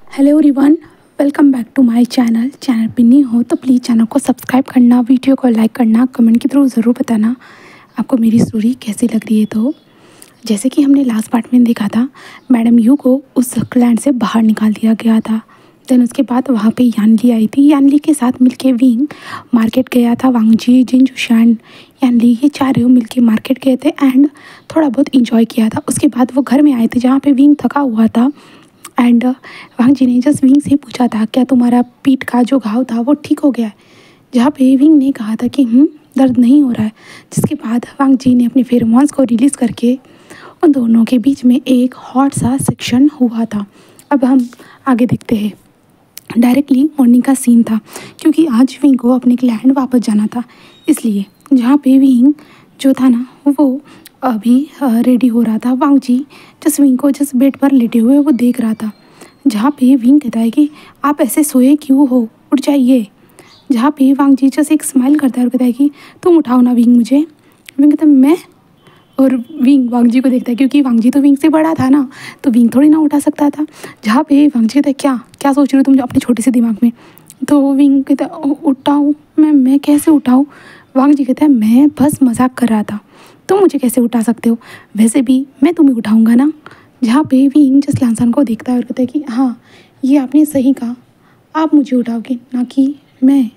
Hello everyone, welcome back to my channel पे नहीं हो तो प्लीज़ चैनल को सब्सक्राइब करना, वीडियो को लाइक करना, कमेंट के थ्रू ज़रूर बताना आपको मेरी स्टोरी कैसी लग रही है। तो जैसे कि हमने लास्ट पार्ट में देखा था, मैडम यू को उस क्लैंड से बाहर निकाल दिया गया था। देन उसके बाद वहाँ पे यानली आई थी। यानली के साथ मिलके विंग मार्केट गया था। वांगजी, जिनजुशान, यानली ये चारों मिलके मार्केट गए थे एंड थोड़ा बहुत इंजॉय किया था। उसके बाद वो घर में आए थे जहाँ पे विंग थका हुआ था एंड वांग जी ने जस्ट विंग से पूछा था क्या तुम्हारा पीठ का जो घाव था वो ठीक हो गया है। जहाँ पे विंग ने कहा था कि दर्द नहीं हो रहा है। जिसके बाद वांग जी ने अपने फेरोमोन्स को रिलीज़ करके उन दोनों के बीच में एक हॉट सा सेक्शन हुआ था। अब हम आगे देखते हैं। डायरेक्टली मॉर्निंग का सीन था क्योंकि आज विंग को अपने क्लैंड वापस जाना था, इसलिए जहाँ पे विंग जो था ना वो अभी रेडी हो रहा था। वांग जी जस्ट विंग को जस्ट बेड पर लेटे हुए वो देख रहा था। जहाँ पे विंग कहता है कि आप ऐसे सोए क्यों हो, उठ जाइए। जहाँ पे वांग जी जस्ट एक स्माइल करता है और कहता है कि तुम उठाओ ना विंग मुझे। विंग कहता है मैं, और विंग वांग जी को देखता है क्योंकि वांग जी तो विंग से बड़ा था ना, तो विंग थोड़ी ना उठा सकता था। जहाँ पे वांग जी कहता है क्या क्या सोच रहे हो तुम अपने छोटे से दिमाग में। तो विंग कहता है उठाऊँ मैं कैसे उठाऊँ। वांग जी कहता है मैं बस मजाक कर रहा था, तुम मुझे कैसे उठा सकते हो, वैसे भी मैं तुम्हें उठाऊँगा ना। जहाँ पे विंग जस्ट लांसान को देखता है और कहता है कि हाँ ये आपने सही कहा, आप मुझे उठाओगे ना कि मैं।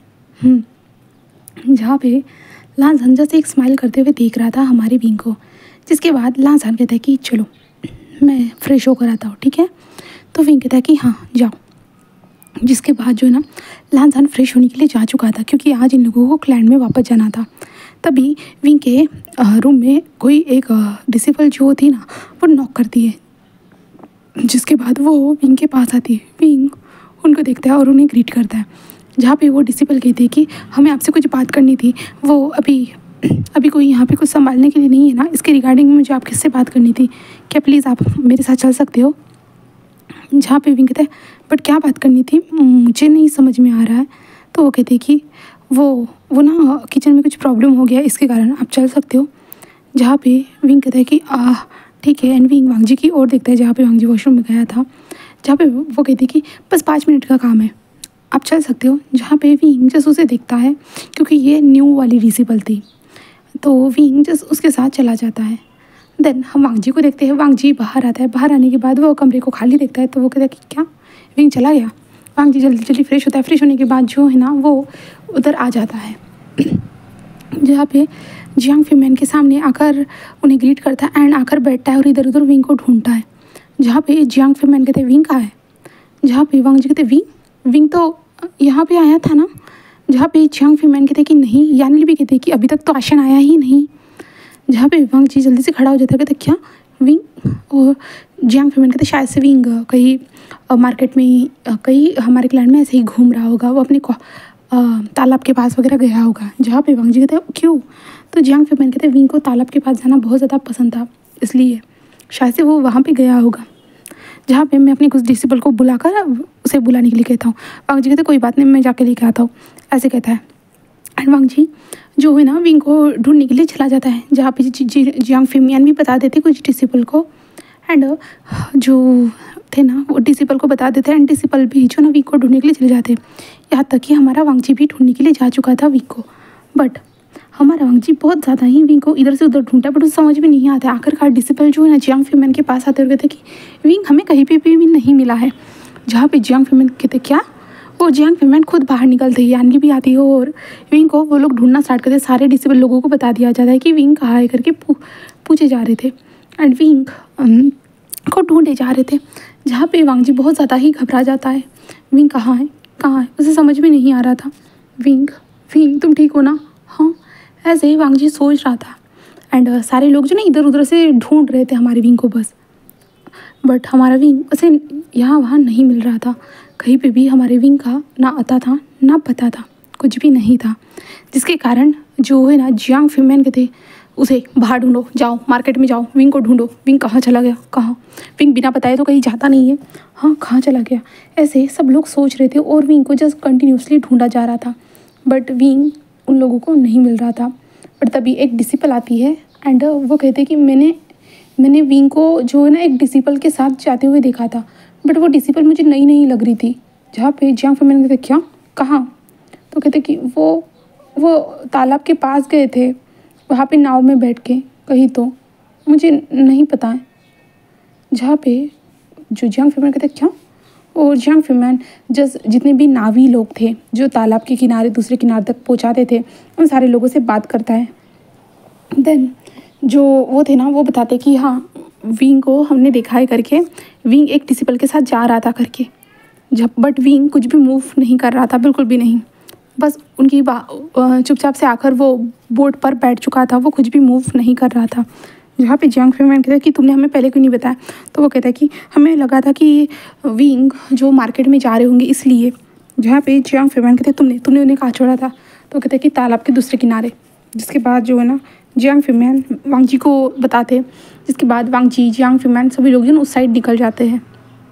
जहाँ पे लांसान जैसे एक स्माइल करते हुए देख रहा था हमारे विंग को। जिसके बाद लांसान कहता है कि चलो मैं फ्रेश होकर आता हूँ, ठीक है। तो विंग कहता है कि हाँ जाओ। जिसके बाद जो है ना लांसान फ्रेश होने के लिए जा चुका था क्योंकि आज इन लोगों को क्लैंड में वापस जाना था। तभी विंग के रूम में कोई एक डिसिपल जो थी ना वो नॉक करती है। जिसके बाद वो विंग के पास आती है। विंग उनको देखता है और उन्हें ग्रीट करता है। जहाँ पे वो डिसिपल कहती है कि हमें आपसे कुछ बात करनी थी, वो अभी कोई यहाँ पे कुछ संभालने के लिए नहीं है ना, इसके रिगार्डिंग मुझे आप किससे बात करनी थी, क्या प्लीज़ आप मेरे साथ चल सकते हो। जहाँ पे विंग कहता है बट क्या बात करनी थी मुझे नहीं समझ में आ रहा है। तो वो कहते हैं कि वो ना किचन में कुछ प्रॉब्लम हो गया इसके कारण आप चल सकते हो। जहाँ पे विंग कहता है कि ठीक है एंड विंग वांग जी की ओर देखता है जहाँ पे वांग जी वॉशरूम में गया था। जहाँ पे वो कहती है कि बस 5 मिनट का काम है, आप चल सकते हो। जहाँ पे विंग जस्ट उसे देखता है क्योंकि ये न्यू वाली डिसिपल थी, तो विंग जस्ट उसके साथ चला जाता है। देन हम वांग जी को देखते हैं। वांग जी बाहर आता है। बाहर आने के बाद वो कमरे को खाली देखता है तो वो कहता है कि क्या विंग चला गया। वांग जी जल्दी जल्दी फ्रेश होता है। फ्रेश होने के बाद जो है ना वो उधर आ जाता है। जहाँ पे जियांग फीमैन के सामने आकर उन्हें ग्रीट करता है एंड आकर बैठता है और इधर उधर विंग को ढूंढता है। जहाँ पे जियांग फीमैन कहते हैं विंग कहाँ है। जहाँ पे वांग जी कहते विंग तो यहाँ पे आया था ना। जहाँ पे जियांग फीमैन कहते कि नहीं। यानली भी कहते कि अभी तक तो आशन आया ही नहीं। जहाँ पे वांग जी जल्दी से खड़ा हो जाता है, कहते क्या विंग। और जियांग फीमैन कहते शायद से विंग कहीं मार्केट में कहीं हमारे क्लैंड में ऐसे ही घूम रहा होगा, वो अपने तालाब के पास वगैरह गया होगा। जहाँ पे वांग जी कहते हैं क्यों। तो जियांग फीमैन कहते विंग को तालाब के पास जाना बहुत ज़्यादा पसंद था, इसलिए शायद से वो वहाँ पे गया होगा। जहाँ पे मैं अपने कुछ डिसिपल को बुलाकर उसे बुलाने के लिए कहता हूँ। वांग जी कहते कोई बात नहीं, मैं जाके लेके आता हूँ, ऐसे कहता है। एंड वांग जी जो है ना विंग को ढूंढने के लिए चला जाता है। जहाँ पे जियांग फीमैन भी बता देते कुछ डिसिपल को एंड जो थे ना वो डिसिपल को बता देते हैं एंड डिसिपल भी जो ना विंग को ढूंढने के लिए चले जाते हैं। यहाँ तक कि हमारा वांग जी भी ढूंढने के लिए जा चुका था विंग को। बट हमारा वांग जी बहुत ज़्यादा ही विंग को इधर से उधर ढूंढता है बट उसे समझ में नहीं आता। आखिरकार डिसिपल जो है ना जियांग फीमैन के पास आते हुए कहते कि विंग हमें कहीं पे भी नहीं मिला है। जहाँ पे जियांग फीमैन कहते क्या, वो जियांग फीमैन खुद बाहर निकलते ही यानली भी आती है और विंग को वो लोग ढूंढना स्टार्ट करते। सारे डिसेबल लोगों को बता दिया जाता है कि विंग कहाँ है करके पूछे जा रहे थे एंड विंग को ढूंढे जा रहे थे। जहाँ पे वांग जी बहुत ज़्यादा ही घबरा जाता है। विंग कहाँ है उसे समझ में नहीं आ रहा था। विंग तुम ठीक हो ना। हाँ, ऐसे ही वांग जी सोच रहा था एंड सारे लोग जो ना इधर उधर से ढूंढ रहे थे हमारे विंग को बस। बट हमारा विंग उसे यहाँ वहाँ नहीं मिल रहा था। कहीं पे भी हमारे विंग का ना आता था ना पता था, कुछ भी नहीं था। जिसके कारण जो है ना जियांग फीमैन कहते उसे बाहर ढूंढो, जाओ मार्केट में जाओ, विंग को ढूंढो। विंग कहाँ चला गया, कहाँ विंग बिना बताए तो कहीं जाता नहीं है। हाँ कहाँ चला गया, ऐसे सब लोग सोच रहे थे और विंग को जस्ट कंटिन्यूसली ढूंढा जा रहा था बट विंग उन लोगों को नहीं मिल रहा था। बट तभी एक डिसिपल आती है एंड वो कहते कि मैंने विंग को जो है ना एक डिसिपल के साथ जाते हुए देखा था बट वो डिसिपल मुझे नई नई लग रही थी। जहाँ पे जियांग फीमेन कहते क्या, कहाँ? तो कहते कि वो तालाब के पास गए थे, वहाँ पे नाव में बैठ के कहीं, तो मुझे नहीं पता है। जहाँ पे जो जियांग फीमेन कहते क्या, और जियांग फीमेन जितने भी नावी लोग थे जो तालाब के किनारे दूसरे किनारे तक पहुँचाते थे, उन सारे लोगों से बात करता है। देन जो वो थे ना, वो बताते कि हाँ विंग को हमने देखा है करके, विंग एक डिसिपल के साथ जा रहा था करके। जब बट विंग कुछ भी मूव नहीं कर रहा था, बिल्कुल भी नहीं, बस उनकी चुपचाप से आकर वो बोट पर बैठ चुका था, वो कुछ भी मूव नहीं कर रहा था। जहाँ पे जियांग फीमेन कहता है कि तुमने हमें पहले क्यों नहीं बताया? तो वो कहता है कि हमें लगा था कि विंग जो मार्केट में जा रहे होंगे इसलिए। जहाँ पे जियांग फीमेन कहते तुमने उन्हें कहाँ छोड़ा था? तो कहते हैं कि तालाब के दूसरे किनारे। जिसके बाद जो है ना जियांग फीमेन वांग जी को बताते, जिसके बाद वांग जी, जियांग फीमेन सभी लोग जो उस साइड निकल जाते हैं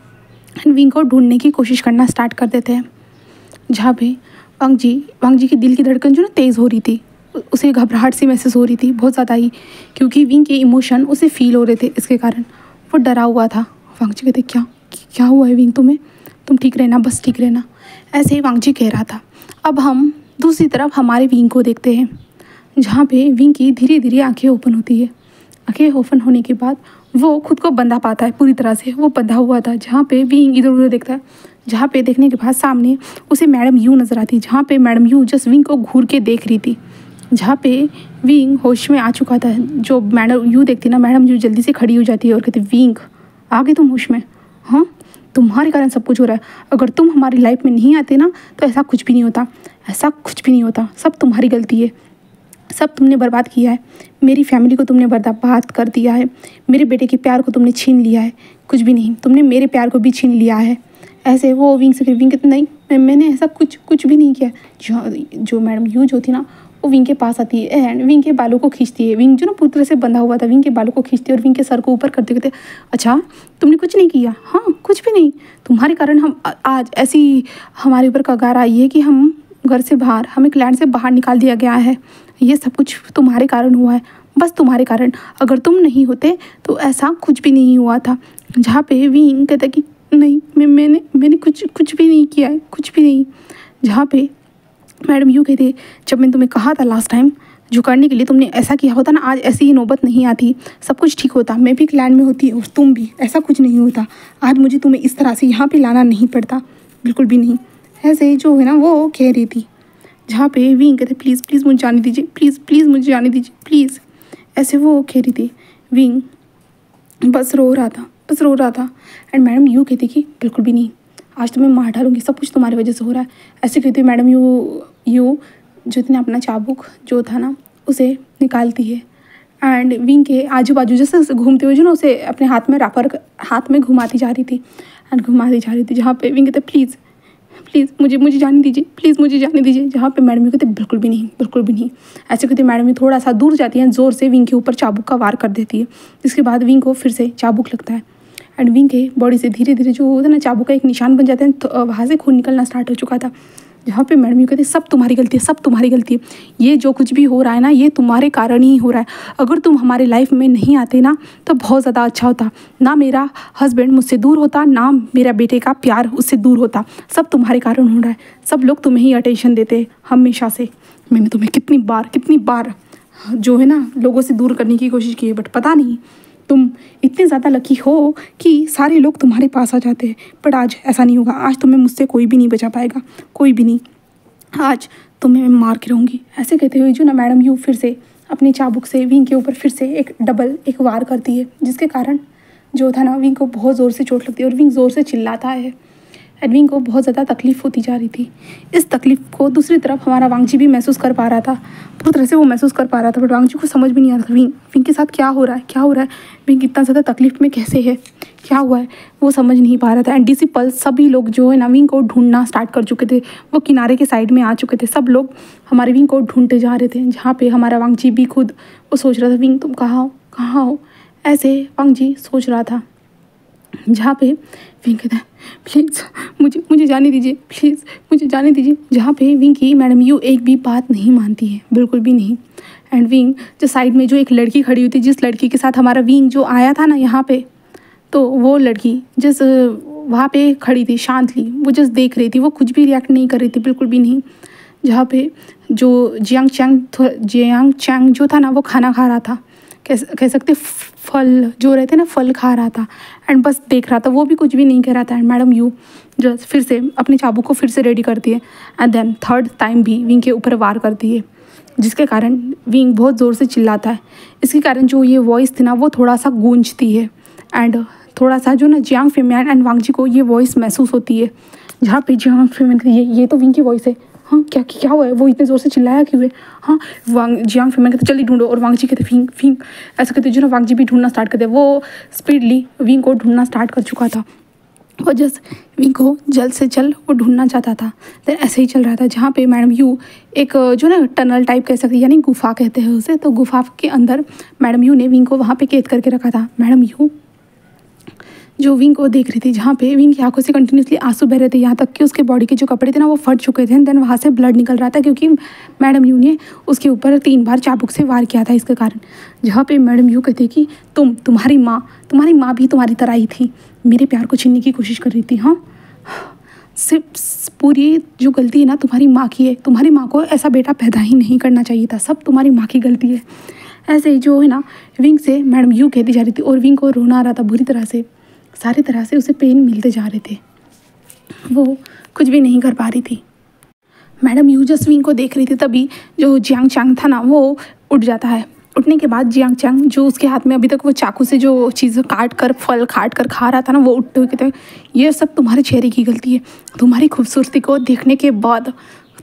एंड विंग को ढूंढने की कोशिश करना स्टार्ट कर देते हैं। जहाँ पे वांग जी की दिल की धड़कन जो ना तेज़ हो रही थी, उसे घबराहट सी महसूस हो रही थी बहुत ज़्यादा ही, क्योंकि विंग के इमोशन उसे फील हो रहे थे, इसके कारण वो डरा हुआ था। वांग जी कहते क्या हुआ है विंग तुम्हें? तुम ठीक रहना, बस ठीक रहना, ऐसे ही वांग जी कह रहा था। अब हम दूसरी तरफ हमारे विंग को देखते हैं, जहाँ पे विंग की धीरे धीरे आंखें ओपन होती है। आंखें ओपन होने के बाद वो खुद को बंधा पाता है, पूरी तरह से वो बंधा हुआ था। जहाँ पे विंग इधर उधर देखता है, जहाँ पे देखने के बाद सामने उसे मैडम यू नज़र आती है, जहाँ पे मैडम यू जस्ट विंग को घूर के देख रही थी। जहाँ पे विंग होश में आ चुका था, जो मैडम यू देखती ना, मैडम यू जल्दी से खड़ी हो जाती है और कहती विंग आ गए तुम होश में? हाँ, तुम्हारे कारण सब कुछ हो रहा है, अगर तुम हमारी लाइफ में नहीं आते ना तो ऐसा कुछ भी नहीं होता, ऐसा कुछ भी नहीं होता, सब तुम्हारी गलती है, सब तुमने बर्बाद किया है, मेरी फैमिली को तुमने बर्बाद कर दिया है, मेरे बेटे के प्यार को तुमने छीन लिया है, कुछ भी नहीं, तुमने मेरे प्यार को भी छीन लिया है। ऐसे वो विंग से विंग कहते नहीं, मैंने ऐसा कुछ भी नहीं किया। जो मैडम यू जो थी ना, वो विंग के पास आती है एंड विंग के बालों को खींचती है। विंग जो ना पूरी तरह से बंधा हुआ था, विंग के बालों को खींचती है और विंग के सर को ऊपर करते कहते अच्छा तुमने कुछ नहीं किया? हाँ, कुछ भी नहीं, तुम्हारे कारण हम आज ऐसी हमारे ऊपर कगार आई है कि हम घर से बाहर, हमें क्लैंड से बाहर निकाल दिया गया है, ये सब कुछ तुम्हारे कारण हुआ है, बस तुम्हारे कारण, अगर तुम नहीं होते तो ऐसा कुछ भी नहीं हुआ था। जहाँ पे विंग कहता कि नहीं, मैंने कुछ भी नहीं किया है, कुछ भी नहीं। जहाँ पे मैडम यू कहते जब मैंने तुम्हें कहा था लास्ट टाइम जो करने के लिए, तुमने ऐसा किया होता ना, आज ऐसी ही नौबत नहीं आती, सब कुछ ठीक होता, मैं भी क्लैंड में होती और तुम भी, ऐसा कुछ नहीं होता, आज मुझे तुम्हें इस तरह से यहाँ पे लाना नहीं पड़ता, बिल्कुल भी नहीं। ऐसे जो है ना वो कह रही थी। जहाँ पे विंग कहते प्लीज़ मुझे जाने दीजिए, प्लीज़ मुझे जाने दीजिए, प्लीज़, ऐसे वो कह रही थी। विंग बस रो रहा था एंड मैडम यू कहती कि बिल्कुल भी नहीं, आज तो मैं मार डालूंगी, सब कुछ तुम्हारी वजह से हो रहा है, ऐसे कहती मैडम यू जो ने अपना चाबुक जो था ना उसे निकालती है एंड विंग के आजू बाजू जैसे घूमते हुए जो ना उसे अपने हाथ में घुमाती जा रही थी। जहाँ पे विंग कहते प्लीज़ मुझे जाने दीजिए, प्लीज़ मुझे जाने दीजिए। जहाँ पे मैडम यू कहते बिल्कुल भी नहीं, ऐसे कहते मैडम यू थोड़ा सा दूर जाती है, ज़ोर से विंग के ऊपर चाबुक का वार कर देती है। जिसके बाद विंग को फिर से चाबुक लगता है एंड विंग के बॉडी से धीरे धीरे जो होता है ना चाबुक का एक निशान बन जाता है, तो वहाँ से खून निकलना स्टार्ट हो चुका था। जहाँ पे मैडम यू कहते सब तुम्हारी गलती है, ये जो कुछ भी हो रहा है ना ये तुम्हारे कारण ही हो रहा है, अगर तुम हमारे लाइफ में नहीं आते ना तो बहुत ज़्यादा अच्छा होता, ना मेरा हस्बैंड मुझसे दूर होता, ना मेरा बेटे का प्यार उससे दूर होता, सब तुम्हारे कारण हो रहा है, सब लोग तुम्हें ही अटेंशन देते हमेशा से। मैंने तुम्हें कितनी बार जो है ना लोगों से दूर करने की कोशिश की है, बट पता नहीं तुम इतने ज़्यादा लकी हो कि सारे लोग तुम्हारे पास आ जाते हैं, बट आज ऐसा नहीं होगा, आज तुम्हें मुझसे कोई भी नहीं बचा पाएगा, कोई भी नहीं, आज तुम्हें मैं मार के रहूँगी। ऐसे कहते हुए जो ना मैडम यू फिर से अपने चाबुक से विंग के ऊपर फिर से एक वार करती है, जिसके कारण जो था ना विंग को बहुत ज़ोर से चोट लगती है और विंग ज़ोर से चिल्लाता है एंड विंग को बहुत ज़्यादा तकलीफ़ होती जा रही थी। इस तकलीफ़ को दूसरी तरफ हमारा वांग जी भी महसूस कर पा रहा था, पूरी तरह से वो महसूस कर पा रहा था, बट वांग जी को समझ भी नहीं आ रहा था विंग के साथ क्या हो रहा है, विंग इतना ज़्यादा तकलीफ़ में कैसे है, क्या हुआ है, वो समझ नहीं पा रहा था। एंड डिसिपल सभी लोग जो है ना विंग को ढूंढना स्टार्ट कर चुके थे, वो किनारे के साइड में आ चुके थे, सब लोग हमारे विंग को ढूंढते जा रहे थे। जहाँ पे हमारा वांग जी भी खुद वो सोच रहा था विंग तुम कहाँ हो, ऐसे वांग जी सोच रहा था। जहाँ पे विंग कहता है प्लीज़ मुझे जाने दीजिए, प्लीज़ मुझे जाने दीजिए। जहाँ पे विंग की मैडम यू एक भी बात नहीं मानती है, बिल्कुल भी नहीं। एंड विंग जो साइड में जो एक लड़की खड़ी हुई थी, जिस लड़की के साथ हमारा विंग जो आया था ना यहाँ पे, तो वो लड़की जिस वहाँ पे खड़ी थी शांतली, वो जस्ट देख रही थी, वो कुछ भी रिएक्ट नहीं कर रही थी, बिल्कुल भी नहीं। जहाँ पे जो जियांग चैंग जो था ना वो खाना खा रहा था, कह सकते फल जो रहते ना, फल खा रहा था एंड बस देख रहा था, वो भी कुछ भी नहीं कह रहा था। एंड मैडम यू जो फिर से अपने चाबुक को फिर से रेडी करती है एंड देन थर्ड टाइम भी विंग के ऊपर वार करती है, जिसके कारण विंग बहुत ज़ोर से चिल्लाता है। इसके कारण जो ये वॉइस थी ना वो थोड़ा सा गूंजती है एंड थोड़ा सा जो ना जियांग फीमैन एंड वांग जी को ये वॉइस महसूस होती है। जहाँ पे जियांग फीमैन ये तो विंग की वॉइस है, हाँ क्या हुआ है, वो इतने ज़ोर से चिल्लाया क्यों है, हाँ जियांग फीमैन कहते जल्दी ढूंढो, और वांग जी कहते फिंग फिंग ऐसा कहते जो ना वांग जी भी ढूंढना स्टार्ट करते। वो स्पीडली विंग को ढूंढना स्टार्ट कर चुका था, वो जस्ट विंग को जल्द से जल्द वो ढूंढना चाहता था। देन ऐसे ही चल रहा था जहाँ पे मैडम यू एक जो ना टनल टाइप कह सकते हैं, यानी गुफा कहते हैं उसे, तो गुफा के अंदर मैडम यू ने विंग को वहाँ पे कैद करके रखा था। मैडम यू जो विंग को देख रही थी, जहाँ पे विंग की आंखों से कंटिन्यूसली आंसू बह रहे थे, यहाँ तक कि उसके बॉडी के जो कपड़े थे ना वो फट चुके थे। देन वहाँ से ब्लड निकल रहा था क्योंकि मैडम यू ने उसके ऊपर 3 बार चाबुक से वार किया था इसके कारण। जहाँ पे मैडम यू कहते कि तुम्हारी माँ भी तुम्हारी तरह ही थी, मेरे प्यार को छीनने की कोशिश कर रही थी। हाँ, सिर्फ पूरी जो गलती है ना तुम्हारी माँ की है, तुम्हारी माँ को ऐसा बेटा पैदा ही नहीं करना चाहिए था, सब तुम्हारी माँ की गलती है। ऐसे ही जो है ना विंग से मैडम यू कहती जा रही थी और विंग को रोना आ रहा था बुरी तरह से, सारी तरह से उसे पेन मिलते जा रहे थे, वो कुछ भी नहीं कर पा रही थी। मैडम यू जस्ट विंग को देख रही थी, तभी जो जियांग चैंग था ना वो उठ जाता है। उठने के बाद जियांग चैंग जो उसके हाथ में अभी तक वो चाकू से जो चीज़ फल काट कर खा रहा था ना, वो उठते हुए कहते ये सब तुम्हारे चेहरे की गलती है, तुम्हारी खूबसूरती को देखने के बाद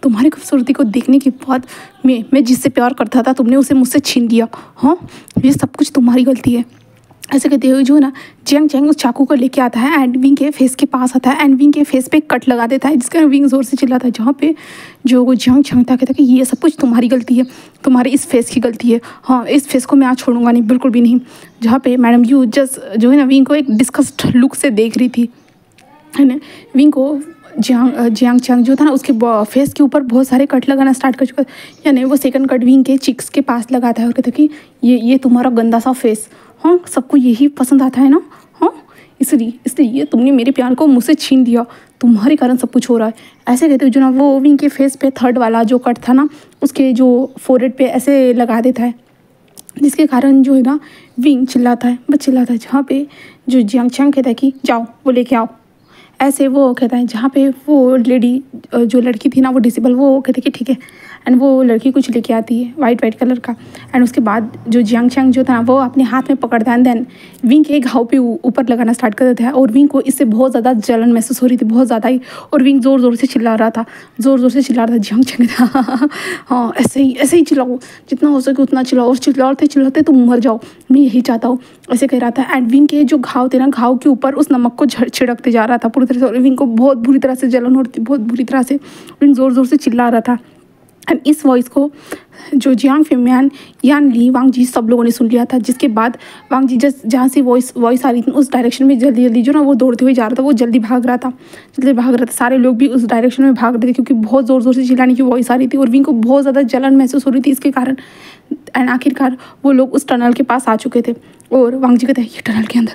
मैं जिससे प्यार करता था तुमने उसे मुझसे छीन लिया। हाँ, ये सब कुछ तुम्हारी गलती है। ऐसे कहते हुए जो ना जियांग चैंग उस चाकू को लेके आता है एंड विंग के फेस के पास आता है एंड विंग के फेस पे कट लगा देता है, जिसका विंग जोर से चिल्लाता है। जहाँ पे जो वो जियांग चैंग था कहता है कि ये सब कुछ तुम्हारी गलती है, तुम्हारी इस फेस की गलती है, हाँ इस फेस को मैं आज छोड़ूंगा नहीं, बिल्कुल भी नहीं। जहाँ पे मैडम यू जस्ट जो है ना विंग को एक डिस्कस्ड लुक से देख रही थी, है ना। विंग को जियांग चैंग जो था ना उसके फेस के ऊपर बहुत सारे कट लगाना स्टार्ट कर चुका, यानी वो सेकंड कट विंग के चिक्स के पास लगाता है और कहता है कि ये तुम्हारा गंदा सा फेस, हाँ सबको यही पसंद आता है ना, हाँ इसलिए तुमने मेरे प्यार को मुझसे छीन दिया, तुम्हारे कारण सब कुछ हो रहा है। ऐसे कहते हुए जो ना वो विंग के फेस पे थर्ड वाला जो कट था ना उसके जो फोरहेड पे ऐसे लगा देता है, जिसके कारण जो है ना विंग चिल्लाता है। जहाँ पे जो जियांग चैंग कहता है कि जाओ वो लेके आओ, ऐसे वो कहता है। जहाँ पे वो लेडी जो लड़की थी ना वो डिसेबल, वो कहते कि ठीक है, एंड वो लड़की कुछ लेके आती है वाइट कलर का। एंड उसके बाद जो जियांग चैंग जो था ना वो अपने हाथ में पकड़ता है एंड देन विंग के घाव पे ऊपर लगाना स्टार्ट कर देता है। और विंग को इससे बहुत ज़्यादा जलन महसूस हो रही थी, बहुत ज़्यादा ही, और विंग ज़ोर से चिल्ला रहा था जियांग चैंग था हाँ ऐसे ही चिल्लाओ, जितना हो सके उतना चिल्लाओ, और चिल्लाते तुम मर जाओ, मैं यही चाहता हूँ, ऐसे कह रहा था। एंड विंग के जो घाव थे ना, घाव के ऊपर उस नमक को छिड़कते जा रहा था पूरी तरह से, और विंग को बहुत बुरी तरह से जलन हो रही थी, बहुत बुरी तरह से। विंग ज़ोर से चिल्ला रहा था एंड इस वॉइस को जो जियांग फीमैन, यान ली, वांग जी सब लोगों ने सुन लिया था। जिसके बाद वांग जी जहाँ से वॉइस आ रही थी उस डायरेक्शन में जल्दी जो ना वो दौड़ते हुए जा रहा था, वो जल्दी भाग रहा था। सारे लोग भी उस डायरेक्शन में भाग रहे थे क्योंकि बहुत ज़ोर से चिल्लाने की वॉइस आ रही थी और विंग को बहुत ज़्यादा जलन महसूस हो रही थी इसके कारण। एंड आखिरकार वो लोग उस टनल के पास आ चुके थे और वांग जी कहते हैं ये टनल के अंदर,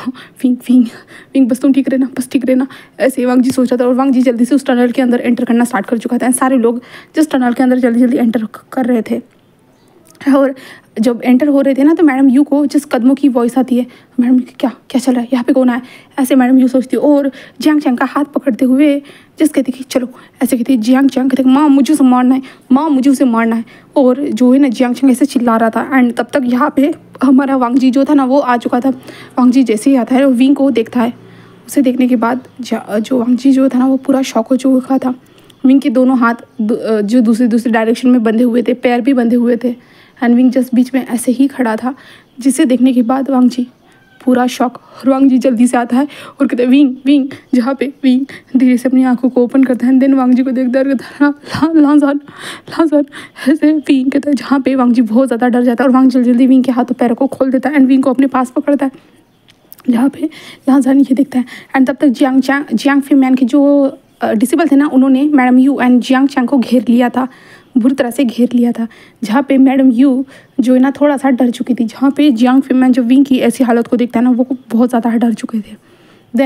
विंग बस तुम ठीक रहना, ऐसे वांग जी सोच रहा था। और वांग जी जल्दी से उस टनल के अंदर एंटर करना स्टार्ट कर चुका था। सारे लोग जिस टनल के अंदर जल्दी एंटर कर रहे थे, और जब एंटर हो रहे थे ना तो मैडम यू को जिस कदमों की वॉइस आती है, मैडम क्या चल रहा है, यहाँ पे कौन आया, ऐसे मैडम यू सोचती है। और जियांग चैंग का हाथ पकड़ते हुए जिस कहती कि चलो, ऐसे कहती है। जियांग चैंग कहते माँ मुझे उसे मारना है, और जो है ना जियांग चैंग ऐसे चिल्ला रहा था। एंड तब तक यहाँ पे हमारा वांग जी जो था ना वो आ चुका था। वांग जी जैसे ही आता है विंग को देखता है, उसे देखने के बाद जो वांग जी जो था ना वो पूरा शॉक हो चुका था। विंग के दोनों हाथ जो दूसरे डायरेक्शन में बंधे हुए थे, पैर भी बंधे हुए थे, एंड विंग जस्ट बीच में ऐसे ही खड़ा था, जिसे देखने के बाद वांग जी पूरा शॉक। और वांग जी जल्दी से आता है और कहते हैं विंग, जहाँ पे विंग धीरे से अपनी आंखों को ओपन करता है। देन वांग जी को देखता है लांसान, ऐसे विंग कहता है, जहाँ पे वांग जी बहुत ज़्यादा डर जाता है और वांग जल्दी विंग के हाथों पैरों को खोल देता है एंड विंग को अपने पास पकड़ता है, जहाँ पे लांसान ये देखता है। एंड तब तक जियांग फीमैन के जो डिसेबल थे ना, उन्होंने madam Yu and Jiang Chang को घेर लिया था, बुरी तरह से घेर लिया था। जहाँ पे मैडम यू जो है ना थोड़ा सा डर चुकी थी, जहाँ पे जियांग फीमैन जो विंग की ऐसी हालत को देखता है ना वो बहुत ज़्यादा डर चुके थे। देन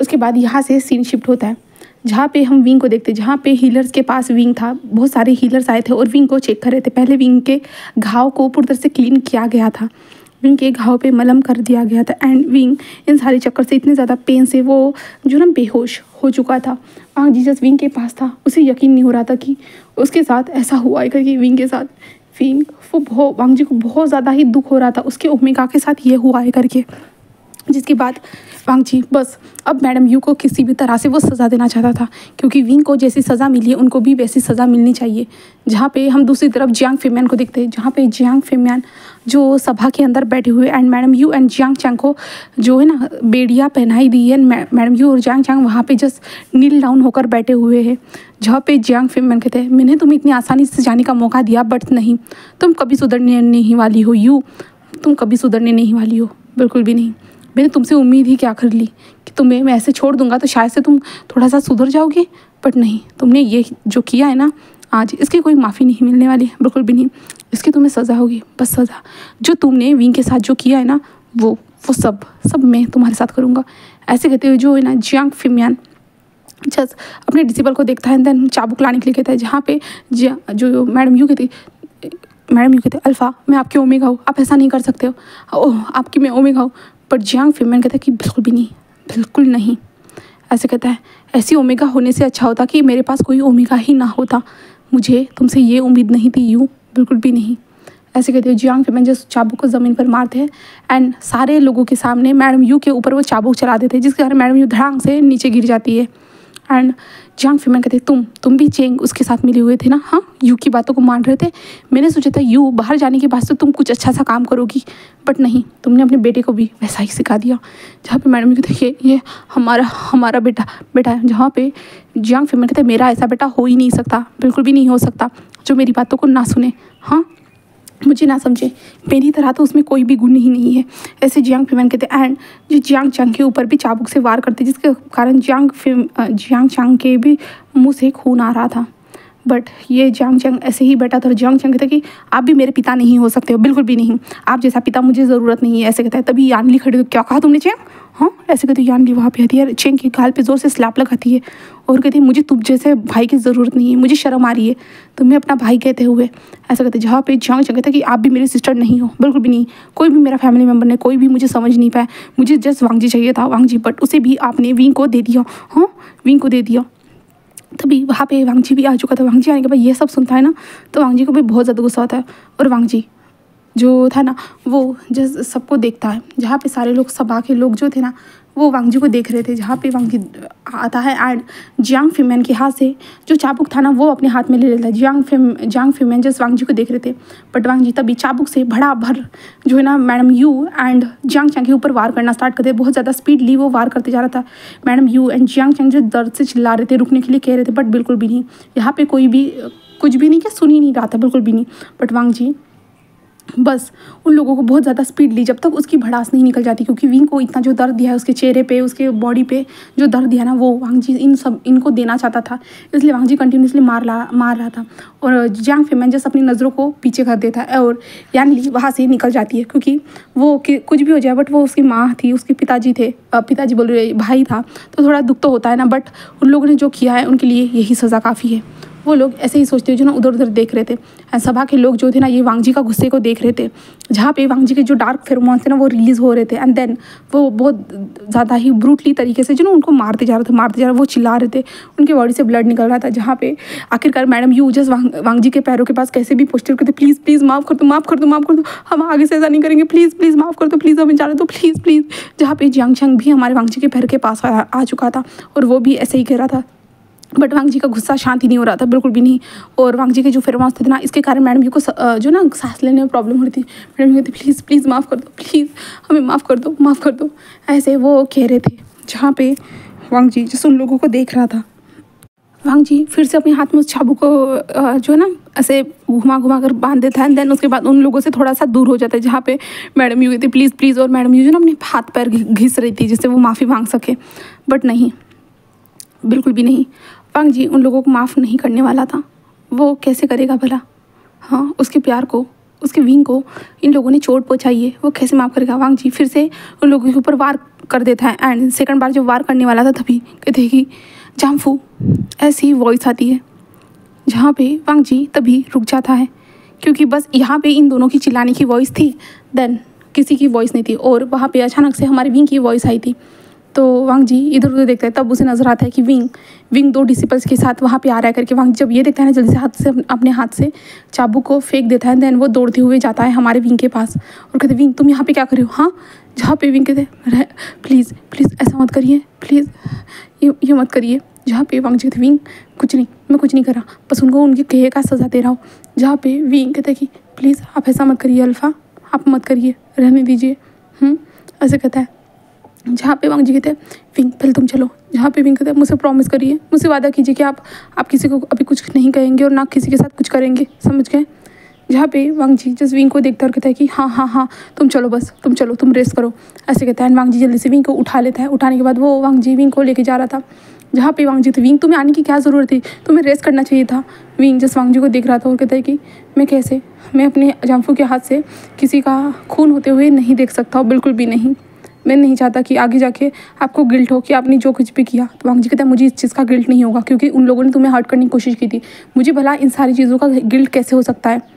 उसके बाद यहाँ से सीन शिफ्ट होता है जहाँ पे हम विंग को देखते हैं, जहाँ पे हीलर्स के पास विंग था। बहुत सारे हीलर्स आए थे और विंग को चेक कर रहे थे। पहले विंग के घाव को पूरी तरह से क्लीन किया गया था, विंग के घाव पे मलहम कर दिया गया था एंड विंग इन सारे चक्कर से इतने ज़्यादा पेन से वो जो ना बेहोश हो चुका था। वांग जी जस्ट विंग के पास था, उसे यकीन नहीं हो रहा था कि उसके साथ ऐसा हुआ है करके। विंग के साथ विंग वांग जी को बहुत ज़्यादा ही दुख हो रहा था उसके ओमेगा के साथ ये हुआ है करके। जिसके बाद वांग जी बस अब मैडम यू को किसी भी तरह से वो सज़ा देना चाहता था, क्योंकि विंग को जैसी सज़ा मिली है उनको भी वैसी सज़ा मिलनी चाहिए। जहाँ पे हम दूसरी तरफ जियांग फेमियान को देखते हैं, जहाँ पे जियांग फेमियान जो सभा के अंदर बैठे हुए and madam Yu and Jiang Chang को जो है ना बेड़ियाँ पहनाई दी है। मैडम यू और जियांग चैंग वहाँ पे जस्ट नील डाउन होकर बैठे हुए हैं। जहाँ पे जियांग फेमियान कहते हैं, मैंने तुम्हें इतनी आसानी से जाने का मौका दिया बट नहीं, तुम कभी सुधरने नहीं वाली हो यू, तुम कभी सुधरने नहीं वाली हो, बिल्कुल भी नहीं। मैंने तुमसे उम्मीद ही क्या कर ली कि तुम्हें मैं ऐसे छोड़ दूंगा तो शायद से तुम थोड़ा सा सुधर जाओगे, बट नहीं, तुमने ये जो किया है ना आज, इसकी कोई माफ़ी नहीं मिलने वाली, बिल्कुल भी नहीं। इसकी तुम्हें सज़ा होगी, बस सज़ा। जो तुमने विंग के साथ जो किया है ना वो सब मैं तुम्हारे साथ करूँगा। ऐसे कहते हुए जो है ना जियांग फेमियान जस्ट अपने डिसिबल को देखता है, देन चाबुक लाने के लिए कहता है। जहाँ पे जो मैडम यू कहते अल्फ़ा मैं आपके ओमेगा हूँ, आप ऐसा नहीं कर सकते हो, ओह आपकी मैं ओमेगा हूँ। पर जियांग फेमियान कहता है कि बिल्कुल भी नहीं, बिल्कुल नहीं। ऐसे कहता है, ऐसी ओमेगा होने से अच्छा होता कि मेरे पास कोई ओमेगा ही ना होता, मुझे तुमसे ये उम्मीद नहीं थी यू, बिल्कुल भी नहीं। ऐसे कहते हैं जियांग फेमियान जो चाबुक को ज़मीन पर मारते हैं एंड सारे लोगों के सामने मैडम यू के ऊपर वो चाबुक चला देते हैं, जिसके कारण मैडम यू धड़ांग से नीचे गिर जाती है। एंड जियांग फेमियान कहते तुम भी चेंग उसके साथ मिले हुए थे ना, हाँ यू की बातों को मान रहे थे। मैंने सोचा था यू बाहर जाने के बाद से तुम कुछ अच्छा सा काम करोगी, बट नहीं, तुमने अपने बेटे को भी वैसा ही सिखा दिया। जहाँ पे मैडम यू कहते ये हमारा बेटा है। जहाँ पे जियांग फेमियान कहते मेरा ऐसा बेटा हो ही नहीं सकता, बिल्कुल भी नहीं हो सकता, जो मेरी बातों को ना सुने, हाँ मुझे ना समझे, मेरी तरह तो उसमें कोई भी गुण ही नहीं है। ऐसे जियांग फेमियान कहते एंड जो जियांग चैंग के ऊपर भी चाबुक से वार करते, जिसके कारण जियांग चैंग के भी मुंह से खून आ रहा था। बट ये जियांग चैंग ऐसे ही बैठा था और जियांग चैंग कहता कि आप भी मेरे पिता नहीं हो सकते हो, बिल्कुल भी नहीं, आप जैसा पिता मुझे ज़रूरत नहीं है। ऐसे कहता है। तभी यानली खड़ी हो, क्या कहा तुमने चैंग, हाँ ऐसे कहती यानली वहाँ पे आती है, चैंग के गाल पे ज़ोर से स्लैप लगाती है और कहती है मुझे तुम जैसे भाई की ज़रूरत नहीं है, मुझे शर्म आ रही है तुम्हें अपना भाई कहते हुए। ऐसा कहते जहाँ पे जियांग चैंग कहता कि आप भी मेरी सिस्टर नहीं हो, बिल्कुल भी नहीं, कोई भी मेरा फैमिली मेम्बर ने कोई भी मुझे समझ नहीं पाया, मुझे जस्ट वांग जी चाहिए था, वांग जी, बट उसे भी आपने विंग को दे दिया, हाँ विंग को दे दिया। तभी वहाँ पे वांग जी भी आ चुका था। वांग जी आने के बाद ये सब सुनता है ना तो वांग जी को भी बहुत ज़्यादा गुस्सा होता है और वांग जी जो था ना वो जस्ट सबको देखता है। जहाँ पे सारे लोग सभा के लोग जो थे ना वो वांग जी को देख रहे थे। जहाँ पे वांग जी आता है एंड जियांग फेमियान के हाथ से जो चाबुक था ना वो अपने हाथ में ले लेता है। जियांग फेमियान जस्ट वांग जी को देख रहे थे, बट वांग जी तभी चाबुक से बड़ा भर जो है ना madam Yu and Jiang Chang के ऊपर वार करना स्टार्ट करते। बहुत ज़्यादा स्पीडली वो वार करते जा रहा था। Madam Yu and Jiang Chang जो दर्द से चिल्ला रहे थे, रुकने के लिए कह रहे थे, बट बिल्कुल भी नहीं, यहाँ पे कोई भी कुछ भी नहीं, क्या सुन ही नहीं रहा था, बिल्कुल भी नहीं। बट वांग जी बस उन लोगों को बहुत ज़्यादा स्पीड ली जब तक उसकी भड़ास नहीं निकल जाती, क्योंकि विंग को इतना जो दर्द दिया है उसके चेहरे पे, उसके बॉडी पे जो दर्द दिया ना वो वांग जी इनको देना चाहता था। इसलिए वांग जी कंटिन्यूसली मार रहा था और जियांग फेमियान जस्ट अपनी नज़रों को पीछे कर देता है और यानली वहाँ से निकल जाती है, क्योंकि वो कुछ भी हो जाए बट वो उसकी माँ थी, उसके पिताजी थे, पिताजी बोल रहे भाई था, तो थोड़ा दुख तो होता है ना। बट उन लोगों ने जो किया है उनके लिए यही सज़ा काफ़ी है। वो लोग ऐसे ही सोचते जो ना उधर उधर देख रहे थे। सभा के लोग जो थे ना ये वांग जी का गुस्से को देख रहे थे, जहाँ पे वांग जी के जो डार्क फेरोमोन्स थे ना वो रिलीज़ हो रहे थे एंड देन वो बहुत ज़्यादा ही ब्रूटली तरीके से जो ना उनको मारते जा रहे थे, वो चिल्ला रहे थे, उनके बॉडी से ब्लड निकल रहा था। जहाँ पे आखिरकार madam Yu just Wang ji के पैरों के पास कैसे भी पोस्टर करते, प्लीज़ प्लीज़ माफ़ कर दो, हम आगे से ऐसा नहीं करेंगे, प्लीज़ प्लीज़ माफ़ कर दो, प्लीज़ हमें जाने दो, प्लीज़ प्लीज़। जहाँ पे जियांग चैंग भी हमारे वांग जी के पैर के पास आ चुका था और वो भी ऐसे ही कह रहा था, बट वांग जी का गुस्सा शांति नहीं हो रहा था, बिल्कुल भी नहीं। और वांग जी के जो फेरोमोन्स थे ना इसके कारण मैडम जी को जो ना सांस लेने में प्रॉब्लम हो रही थी। मैडम जी कहती प्लीज़ प्लीज़ माफ़ कर दो, प्लीज़ हमें माफ़ कर दो, ऐसे वो कह रहे थे। जहाँ पे वांग जी जैसे उन लोगों को देख रहा था, वांग जी फिर से अपने हाथ में उस चाबुक को जो है ना ऐसे घुमा कर बांध देता है एंड देन उसके बाद उन लोगों से थोड़ा सा दूर हो जाता है। जहाँ पे मैडम यू कहती प्लीज़ प्लीज़, और मैडम यू जो ना अपने हाथ पैर घिस रही थी जिससे वो माफ़ी मांग सके, बट नहीं, बिल्कुल भी नहीं। वांग जी उन लोगों को माफ़ नहीं करने वाला था। वो कैसे करेगा भला, हाँ उसके प्यार को, उसके विंग को इन लोगों ने चोट पहुंचाई है, वो कैसे माफ़ करेगा। वांग जी फिर से उन लोगों के ऊपर वार कर देता है एंड सेकंड बार जब वार करने वाला था तभी कहते हैं कि जामफू, ऐसी वॉइस आती है जहाँ पे वांग जी तभी रुक जाता है, क्योंकि बस यहाँ पे इन दोनों की चिल्लाने की वॉइस थी, देन किसी की वॉइस नहीं थी, और वहाँ पे अचानक से हमारे विंग की वॉइस आई थी। तो वांग जी इधर उधर देखता है, तब उसे नजर आता है कि विंग 2 डिसिपल्स के साथ वहाँ पे आ रहा है करके। वांग जब ये देखता है ना, जल्दी से अपने हाथ से चाबुक को फेंक देता है, देन वो दौड़ते हुए जाता है हमारे विंग के पास और कहते विंग तुम यहाँ पे क्या कर रहे हो। हाँ, जहाँ पे विंग कहते प्लीज़ प्लीज़ ऐसा मत करिए, प्लीज़ ये मत करिए। जहाँ पे वांग जी कहते विंग कुछ नहीं, मैं कुछ नहीं कर रहा, बस उनको उनके कहे का सज़ा दे रहा हूँ। जहाँ पे विंग कहते कि प्लीज़ आप ऐसा मत करिए अल्फ़ा, आप मत करिए, रहने दीजिए, ऐसे कहता है। जहाँ पे वांग जी कहते हैं विंग पहले तुम चलो। जहाँ पे विंग कहते हैं मुझसे प्रॉमिस करिए, मुझसे वादा कीजिए कि आप किसी को अभी कुछ नहीं कहेंगे और ना किसी के साथ कुछ करेंगे, समझ गए। जहाँ पे वांग जी जस्ट विंग को देखता है और कहता है कि हाँ तुम चलो, बस तुम चलो, तुम रेस्ट करो, ऐसे कहता है। एंड वांग जी जल्दी से विंग को उठा लेता है। उठाने के बाद वो वांग जी विंग को लेके जा रहा था। जहाँ पे वांग जी थे विंग तुम्हें आने की क्या ज़रूरत थी, तुम्हें रेस्ट करना चाहिए था। विंग जस्ट वांग जी को देख रहा था और कहता है कि मैं अपने जामफू के हाथ से किसी का खून होते हुए नहीं देख सकता हूँ, बिल्कुल भी नहीं। मैं नहीं चाहता कि आगे जाके आपको गिल्ट हो कि आपने जो कुछ भी किया। तो वांग जी कहता है मुझे इस चीज़ का गिल्ट नहीं होगा, क्योंकि उन लोगों ने तुम्हें हर्ट करने की कोशिश की थी। मुझे भला इन सारी चीज़ों का गिल्ट कैसे हो सकता है।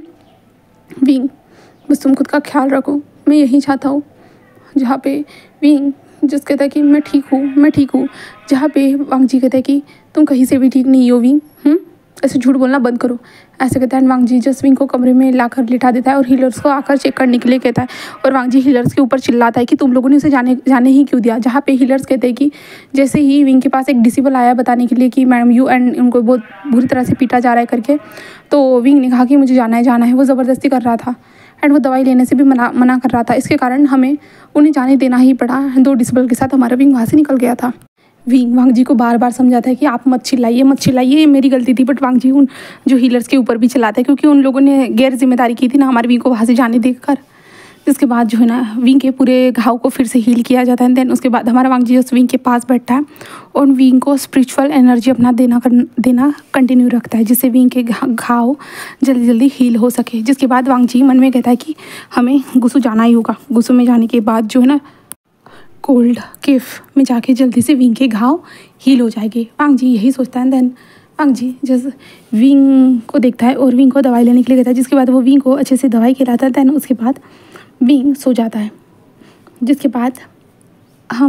विंग बस तुम खुद का ख्याल रखो, मैं यही चाहता हूँ। जहाँ पे विंग जिस कहता है कि मैं ठीक हूँ। जहाँ पे वांग जी कहता है कि तुम कहीं से भी ठीक नहीं हो विंग, ऐसे झूठ बोलना बंद करो, ऐसे कहता है। वांग जी जस्ट विंग को कमरे में लाकर लिटा देता है और हीलर्स को आकर चेक करने के लिए कहता है। और वांग जी हीलर्स के ऊपर चिल्लाता है कि तुम लोगों ने उसे जाने ही क्यों दिया। जहाँ पे हीलर्स कहते हैं कि जैसे ही विंग के पास एक डिसिबल आया बताने के लिए कि मैडम यू एंड उनको बहुत बुरी तरह से पीटा जा रहा है करके, तो विंग ने कहा कि मुझे जाना है। वो ज़बरदस्ती कर रहा था एंड वो दवाई लेने से भी मना कर रहा था। इसके कारण हमें उन्हें जाने देना ही पड़ा। 2 डिसिबल के साथ हमारा विंग वहाँ से निकल गया था। विंग वांग जी को बार बार समझाता है कि आप मत चिल्लाइए, ये मेरी गलती थी। बट वांग जी उन जो हीलर्स के ऊपर भी चिल्लाते हैं, क्योंकि उन लोगों ने गैर जिम्मेदारी की थी ना हमारे विंग को वहाँ से जाने देकर। इसके बाद जो है ना विंग के पूरे घाव को फिर से हील किया जाता है। देन उसके बाद हमारा वांग जी उस विंग के पास बैठता है और विंग को स्पिरिचुअल एनर्जी अपना देना कंटिन्यू रखता है, जिससे विंग के घाव जल्दी हील हो सके। जिसके बाद वांग जी मन में कहता है कि हमें गुसू जाना ही होगा। गुसू में जाने के बाद जो है ना कोल्ड केव में जाके जल्दी से विंग के घाव हील हो जाएंगे। वांग जी यही सोचता है। देन वांग जी जैसे विंग को देखता है और विंग को दवाई लेने के लिए कहता है। जिसके बाद वो विंग को अच्छे से दवाई खिलाता है। देन उसके बाद विंग सो जाता है। जिसके बाद हम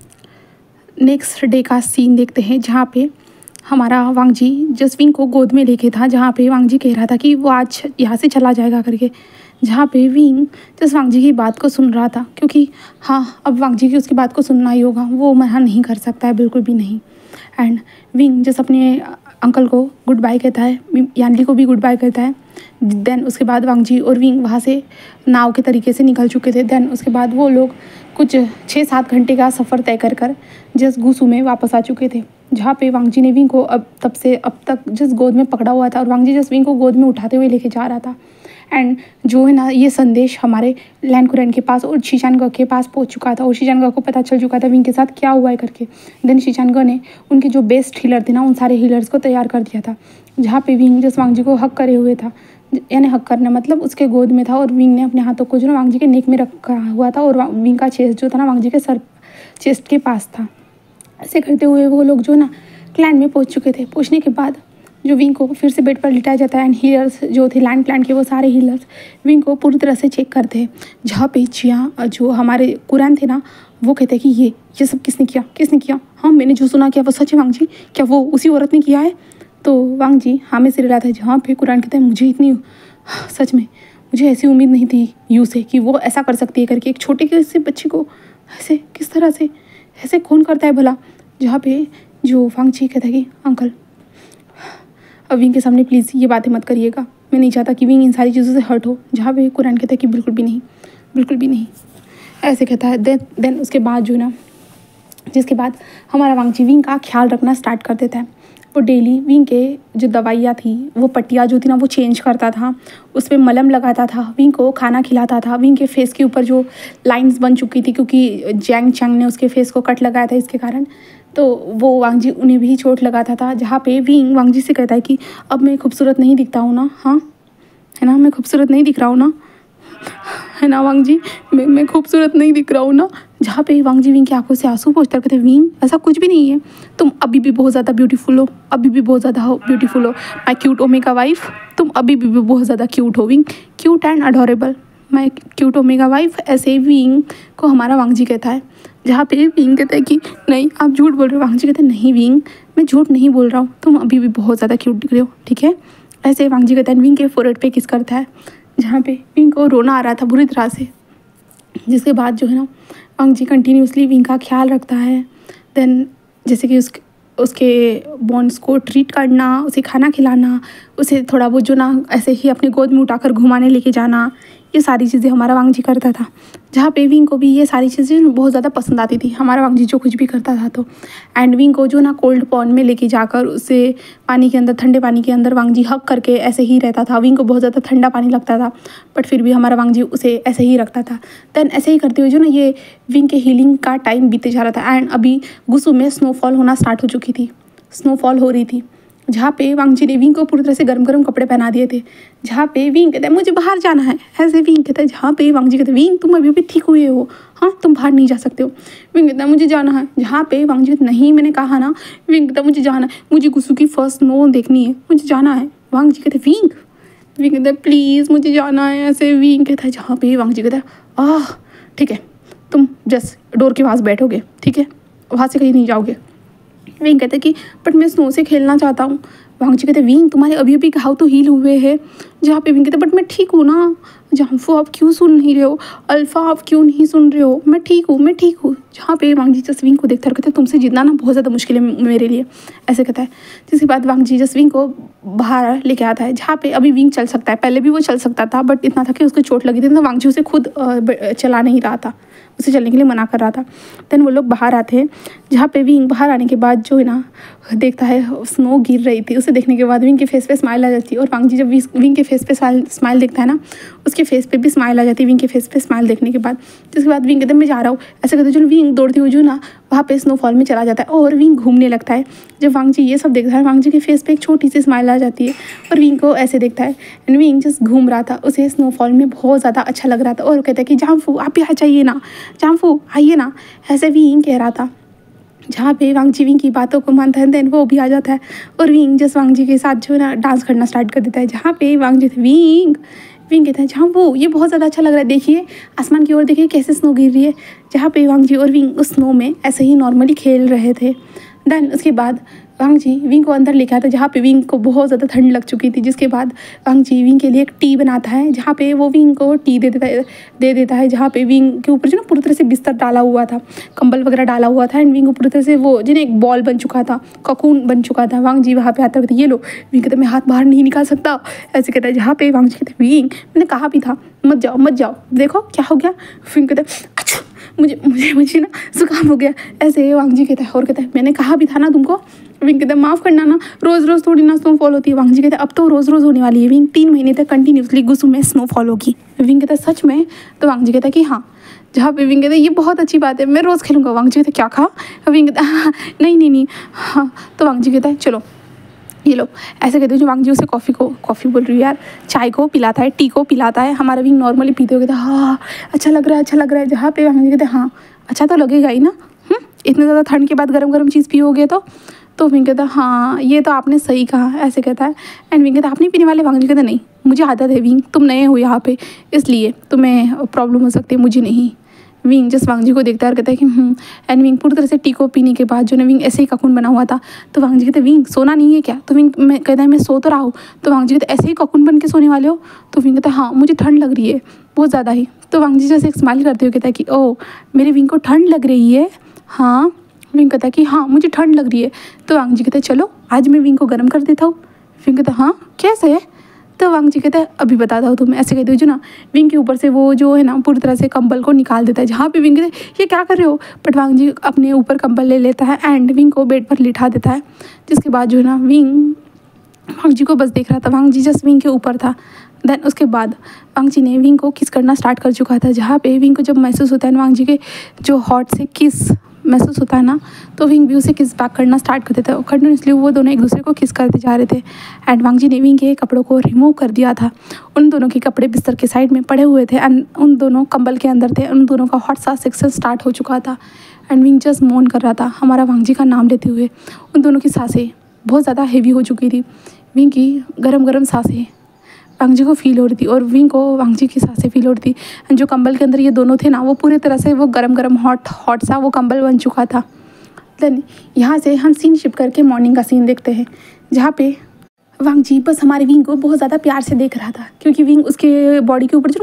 नेक्स्ट डे का सीन देखते हैं, जहाँ पे हमारा वांग जी जसविंग को गोद में लेके था। जहाँ पे वांग जी कह रहा था कि वो आज यहाँ से चला जाएगा करके। जहाँ पे विंग जस वांग जी की बात को सुन रहा था, क्योंकि हाँ अब वांग जी की उसकी बात को सुनना ही होगा, वो मना नहीं कर सकता है, बिल्कुल भी नहीं। एंड विंग जस अपने अंकल को गुड बाय कहता है, यानली को भी गुड बाय कहता है। देन उसके बाद वांग जी और विंग वहाँ से नाव के तरीके से निकल चुके थे। देन उसके बाद वो लोग कुछ 6-7 घंटे का सफ़र तय कर जस गुसू में वापस आ चुके थे। जहाँ पे वांग जी ने विंग को अब तक जिस गोद में पकड़ा हुआ था और वांग जी जस विंग को गोद में उठाते हुए लेके जा रहा था। एंड जो है ना ये संदेश हमारे लैंड कुरैन के पास और शीशानगढ़ के पास पहुंच चुका था और शीशानगढ़ को पता चल चुका था विंग के साथ क्या हुआ है करके। देन शीशानगढ़ ने उनके जो बेस्ट हीलर थे ना उन सारे हीलर्स को तैयार कर दिया था। जहाँ पे विंग जस वांग जी को हक करे हुए था, यानी हक करना मतलब उसके गोद में था और विंग ने अपने हाथों को जो ना वांग जी के नेक में रखा हुआ था और विंग का चेस्ट जो था ना वांग जी के सर चेस्ट के पास था। ऐसे करते हुए वो लोग जो ना लैंड में पहुंच चुके थे। पहुंचने के बाद जो विंग को फिर से बेड पर लिटाया जाता है एंड हीलर्स जो थे लैंड प्लान के वो सारे हीलर्स विंग को पूरी तरह से चेक करते हैं। जहाँ पे जिया जो हमारे कुरान थे ना वो कहते हैं कि ये सब किसने किया। हाँ मैंने जो सुना क्या वो सच है वांग जी, क्या वो उसी औरत ने किया है? तो वांग जी हाँ में सिर हिलाता है। जहाँ पे कुरान कहते हैं मुझे इतनी सच में मुझे ऐसी उम्मीद नहीं थी यू से कि वो ऐसा कर सकती है करके। एक छोटे से बच्चे को ऐसे किस तरह से ऐसे खून करता है भला। जहाँ पे जो वांग जी कहता है कि अंकल अब विंग के सामने प्लीज़ ये बातें मत करिएगा, मैं नहीं चाहता कि विंग इन सारी चीज़ों से हर्ट हो। जहाँ पे कुरान कहता है कि बिल्कुल भी नहीं ऐसे कहता है। देन उसके बाद जो ना जिसके बाद हमारा वांग जी विंग का ख्याल रखना स्टार्ट कर देता है। वो डेली विंग के जो दवाइयाँ थी वो पट्टियाँ जो थी ना वो चेंज करता था, उस पर मलम लगाता था, विंग को खाना खिलाता था। विंग के फेस के ऊपर जो लाइंस बन चुकी थी क्योंकि जैंग चैंग ने उसके फेस को कट लगाया था इसके कारण, तो वो वांग जी उन्हें भी चोट लगाता था। जहाँ पे विंग वांग जी से कहता है कि अब मैं खूबसूरत नहीं दिखता हूँ ना, हाँ है ना, मैं खूबसूरत नहीं दिख रहा हूँ ना, है ना वांग जी, मैं खूबसूरत नहीं दिख रहा हूँ ना। जहाँ पे वांग जी विंग की आंखों से आंसू पोंछते कहते विंग ऐसा कुछ भी नहीं है, तुम अभी भी बहुत ज़्यादा ब्यूटीफुल हो, अभी भी बहुत ज़्यादा ब्यूटीफुल हो माई क्यूट ओमेगा वाइफ, तुम अभी भी बहुत ज़्यादा क्यूट हो Wing, cute and adorable my cute omega wife. ऐसे विंग को हमारा वांग जी कहता है। जहाँ पे विंग कहता है कि नहीं आप झूठ बोल रहे हो, वांग जी कहते हैं नहीं विंग मैं झूठ नहीं बोल रहा हूँ, तुम अभी भी बहुत ज़्यादा क्यूट दिख रहे हो, ठीक है। ऐसे वांग जी कहता है विंग के फोरहेड पे किस करता है, जहाँ पे विंग को रोना आ रहा था बुरी तरह से। जिसके बाद जो है ना वांग जी कंटिन्यूसली विंग का ख्याल रखता है। देन जैसे कि उसके बॉन्ड्स को ट्रीट करना, उसे खाना खिलाना, उसे थोड़ा बहुत जो ना ऐसे ही अपने गोद में उठाकर घुमाने लेके जाना, ये सारी चीज़ें हमारा वांग जी करता था। जहाँ पे विंग को भी ये सारी चीज़ें बहुत ज़्यादा पसंद आती थी, हमारा वांग जी जो कुछ भी करता था। तो एंड विंग को जो ना कोल्ड पॉन्ड में लेके जाकर उसे पानी के अंदर, ठंडे पानी के अंदर वांग जी हक करके ऐसे ही रहता था। विंग को बहुत ज़्यादा ठंडा पानी लगता था बट फिर भी हमारा वांग जी उसे ऐसे ही रखता था। देन ऐसे ही करते हुए जो ना ये विंग के हीलिंग का टाइम बीते जा रहा था एंड अभी गुसू में स्नोफॉल होना स्टार्ट हो चुकी थी, स्नोफॉल हो रही थी। जहाँ पे वांग जी ने विंग को पूरी तरह से गर्म गर्म कपड़े पहना दिए थे। जहाँ पे विंग कहता है मुझे बाहर जाना है, ऐसे विंग कहता है, जहाँ पे वांग जी कहते हैं विंग तुम अभी भी ठीक हुए हो, हाँ तुम बाहर नहीं जा सकते हो। विंग कहता है मुझे जाना है। जहाँ पे वांग जी कहते नहीं मैंने कहा ना, विंग कहता है मुझे जाना है, मुझे गुस्सू की फर्स्ट स्नो देखनी है, मुझे जाना है। वांग जी कहते विंग कहता है प्लीज़ मुझे जाना है। ऐसे विंग कहता है, जहाँ पे वांग जी कहता है आह ठीक है तुम जस्ट डोर के पास बैठोगे, ठीक है, वहाँ से कहीं नहीं जाओगे। विंग कहते कि बट मैं स्नो से खेलना चाहता हूँ। वांग जी कहते विंग तुम्हारे अभी अभी घाव तो हील हुए हैं। जहाँ पे विंग कहते बट मैं ठीक हूँ ना। जाम्फू आप क्यों सुन नहीं रहे हो, अल्फ़ा आप क्यों नहीं सुन रहे हो, मैं ठीक हूँ मैं ठीक हूँ। जहाँ पे वांग जी जस विंग को देखता है कहते तुमसे जितना ना बहुत ज़्यादा मुश्किल है मेरे लिए, ऐसे कहता है। जिसके बाद वांग जी जस विंग को बाहर लेके आता है, जहाँ पे अभी विंग चल सकता है, पहले भी वो चल सकता था बट इतना था कि उसको चोट लगी थी तो वांग जी उसे खुद चला नहीं रहा था, उसे चलने के लिए मना कर रहा था। देन वो लोग बाहर आते हैं, जहाँ पे विंग बाहर आने के बाद जो है ना देखता है स्नो गिर रही थी। उसे देखने के बाद विंग के फेस पे स्माइल आ जाती है और वांग जी जब विंग के फेस पे स्माइल देखता है ना, उसके फेस पे भी स्माइल आ जाती है विंग के फेस पे स्माइल देखने के बाद। जिसके बाद विंग कहते मैं जा रहा हूँ, ऐसे कहते जो विंग दौड़ती हुई जो ना वहाँ पे स्नोफॉल में चला जाता है और विंग घूमने लगता है। जब वांग जी ये सब देखता है, वांग जी के फेस पे एक छोटी सी स्माइल आ जाती है और विंग को ऐसे देखता है एंड विंग जस्ट घूम रहा था, उसे स्नोफॉल में बहुत ज़्यादा अच्छा लग रहा था और कहता है कि जाम्फू आप भी आ जाइए ना, जाम्फू आइए ना, ऐसे विंग कह रहा था। जहाँ पे वांग जी विंग की बातों को मानता है देन वो भी आ जाता है और विंग जस्ट वांग जी के साथ जो है ना डांस करना स्टार्ट कर देता है। जहाँ पे वांग जी थे विंग कहता है जहाँ वो ये बहुत ज़्यादा अच्छा लग रहा है, देखिए आसमान की ओर देखिए कैसे स्नो गिर रही है। जहाँ पे वांग जी और विंग उस स्नो में ऐसे ही नॉर्मली खेल रहे थे। देन उसके बाद वांग जी विंग को अंदर लेके आता है, जहाँ पे विंग को बहुत ज़्यादा ठंड लग चुकी थी। जिसके बाद वांग जी विंग के लिए एक टी बनाता है, जहाँ पे वो विंग को टी दे देता है। जहाँ पे विंग के ऊपर जो ना पूरी तरह से बिस्तर डाला हुआ था, कंबल वगैरह डाला हुआ था एंड विंग को पूरी तरह से वो जिन्हें एक बॉल बन चुका था, ककून बन चुका था। वांग जी वहाँ पे आता है, ये लो। विंग कहते मैं हाथ बाहर नहीं निकाल सकता, ऐसे कहता है। जहाँ पे वांग जी कहते विंग मैंने कहा भी था मत जाओ, देखो क्या हो गया। विंग कहता है अच्छा मुझे ना जुकाम हो गया, ऐसे वांग जी कहता है और कहता है मैंने कहा भी था ना तुमको। विंग कहता है माफ़ करना ना, रोज़ थोड़ी ना स्नोफॉल होती है। वांग जी कहता है अब तो रोज़ होने वाली है विंग, 3 महीने तक कंटिन्यूसली गुसू में स्नोफॉल होगी। विंग कहता है सच में? तो वांग जी कहता है कि हाँ। जहाँ पे विंग कहता है ये बहुत अच्छी बात है, मैं रोज़ खेलूँगा। वांग जी कहता है क्या कहा? विंग कहता है नहीं हाँ। तो वांग जी कहता है चलो ये लो, ऐसे कहते हैं। जो वांग जी उसे कॉफ़ी बोल रही है यार, चाय को पिलाता है, टी को पिलाता है। हमारा विंग नॉर्मली पीते हुए कहता है हाँ अच्छा लग रहा है। जहाँ पे वांग जी कहते हैं हाँ अच्छा तो लगेगा ही ना, इतने ज़्यादा ठंड के बाद गरम चीज़ पियोगे तो विंग कहता है हाँ ये तो आपने सही कहा, ऐसे कहता है। एंड विंग कहता है आप नहीं पीने वाले? वांग जी कहता नहीं मुझे आदत है विंग, तुम नए हो यहाँ पे इसलिए तुम्हें प्रॉब्लम हो सकती है, मुझे नहीं। विंग जस्ट वांग जी को देखता है और कहता है कि एंड विंग पूरी तरह से टी को पीने के बाद जो ना विंग ऐसे ही ककून बना हुआ था। तो वांग जी कहते विंग सोना नहीं है क्या? तो विंग कहता है मैं सो तो रहा हूँ। तो वांग जी कहते ऐसे ही ककून बन के सोने वाले हो? तो विंग कहता है हाँ मुझे ठंड लग रही है बहुत ज़्यादा ही। तो वांग जी जैसे एक स्माइल करते हुए कहता है कि ओह मेरे विंग को ठंड लग रही है? हाँ। विंग कहता है कि हाँ मुझे ठंड लग रही है। तो वांग जी कहते चलो आज मैं विंग को गर्म कर देता हूँ। विंग कहता हाँ कैसे? तो वांग जी कहता है अभी बताता हूँ तुम्हें, ऐसे कहते हो जो ना विंग के ऊपर से वो जो है ना पूरी तरह से कंबल को निकाल देता है। जहाँ पे विंग कहते हैं ये क्या कर रहे हो, बट वांग जी अपने ऊपर कंबल ले लेता है एंड विंग को बेड पर लिटा देता है। जिसके बाद जो है ना विंग वांग जी को बस देख रहा था, वांग जी जस्ट विंग के ऊपर था। देन उसके बाद वांग जी ने विंग को किस करना स्टार्ट कर चुका था। जहाँ पे विंग को जब महसूस होता है वांग जी के जो हॉट से किस महसूस होता है ना, तो विंग भी उसे किस बैक करना स्टार्ट कर देता है और कंटिन्यूसली वो दोनों एक दूसरे को किस करते जा रहे थे। एंड वांग जी ने विंग के कपड़ों को रिमूव कर दिया था। उन दोनों के कपड़े बिस्तर के साइड में पड़े हुए थे एंड उन दोनों कंबल के अंदर थे। उन दोनों का हॉट सा सेक्शन स्टार्ट हो चुका था एंड विंग जस्ट मौन कर रहा था हमारा वांग जी का नाम लेते हुए। उन दोनों की सांसें बहुत ज़्यादा हेवी हो चुकी थी। विंग की गरम गरम सांसें वांग जी को फील हो रही थी और विंग को वांग जी की सांसें फील हो रही थी। एंड जो कंबल के अंदर ये दोनों थे ना, वो पूरी तरह से वो गरम गरम हॉट सा वो कंबल बन चुका था। देन यहाँ से हम सीन शिफ्ट करके मॉर्निंग का सीन देखते हैं, जहाँ पे वांग जी बस हमारे विंग को बहुत ज़्यादा प्यार से देख रहा था, क्योंकि विंग उसके बॉडी के ऊपर जो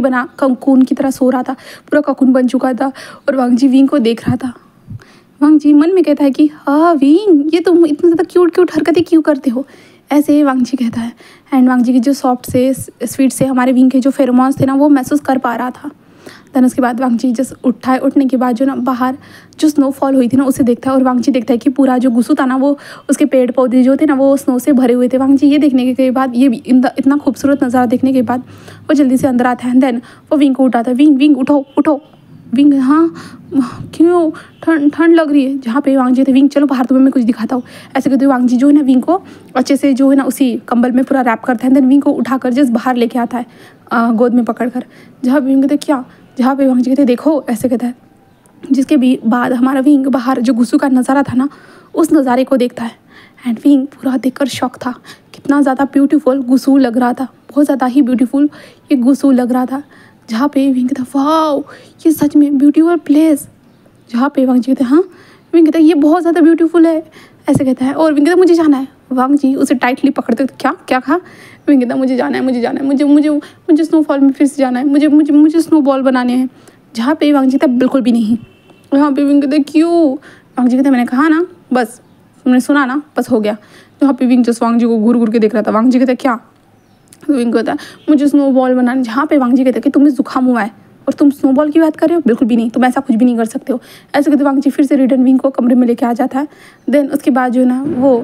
ककून की तरह सो रहा था, पूरा ककून बन चुका था और वांग जी विंग को देख रहा था। वांग जी मन में कहता है कि हाँ विंग, ये तुम इतना ज़्यादा क्यूट हरकतें क्यों करते हो, ऐसे वांग जी कहता है। एंड वांग जी की जो सॉफ्ट से स्वीट से हमारे विंग के जो फेरोमोन्स थे ना, वो महसूस कर पा रहा था। देन उसके बाद वांग जी जस्ट उठने के बाद जो ना बाहर जो स्नोफॉल हुई थी ना, उसे देखता है और वांग जी देखता है कि पूरा जो गुस्सू था ना, वो उसके पेड़ पौधे जो थे ना, वो स्नो से भरे हुए थे। वांग जी ये देखने के बाद, ये इतना खूबसूरत नज़ारा देखने के बाद वो जल्दी से अंदर आता है। देन वो विंग को उठाता है, विंग उठो। विंग हाँ क्यों, ठंड लग रही है। जहाँ पे वांग जी थे, विंग चलो बाहर तुम्हें मैं कुछ दिखाता हूँ, ऐसे कहते हुए वांग जी जो है ना विंग को अच्छे से जो है ना उसी कंबल में पूरा रैप करता है। देन विंग को उठाकर जस्ट बाहर लेके आता है गोद में पकड़कर। जहाँ विंग कहते क्या, जहाँ पे वांग जी कहते देखो, ऐसे कहता है। जिसके भी बाद हमारा विंग बाहर जो गुस्सू का नज़ारा था ना, उस नज़ारे को देखता है। एंड विंग पूरा देखकर शॉक था, कितना ज़्यादा ब्यूटीफुल गुस्सू लग रहा था, बहुत ज़्यादा ही ब्यूटीफुल ये गुस्सू लग रहा था। जहाँ पे विंग कहता वाओ, ये सच में ब्यूटीफुल प्लेस। जहाँ पे वांग जी कहते हाँ, विंग कहता ये बहुत ज़्यादा ब्यूटीफुल है, ऐसे कहता है। और विंग कहता मुझे जाना है। वांग जी उसे टाइटली पकड़ते, क्या कहा। विंग कहता मुझे जाना है, मुझे स्नोफॉल में फिर से जाना है, मुझे स्नोबॉल बनाने हैं। जहाँ पे वांग जी कहता बिल्कुल भी नहीं। वहाँ पे विंग कहता क्यों। वांग जी कहता मैंने कहा ना, बस तुमने सुना ना, बस हो गया। जहाँ पे विंग जस्ट वांग जी को घूर के देख रहा था। वांग जी कहता क्या, विंग कहता मुझे स्नोबॉल बनाने। जहाँ पे वांग जी कहते कि तुम्हें जुकाम हुआ है और तुम स्नोबॉल की बात कर रहे हो, बिल्कुल भी नहीं, तुम ऐसा कुछ भी नहीं कर सकते हो, ऐसे कहते वांग जी फिर से रिटर्न विंग को कमरे में लेके आ जाता है। देन उसके बाद जो है ना, वो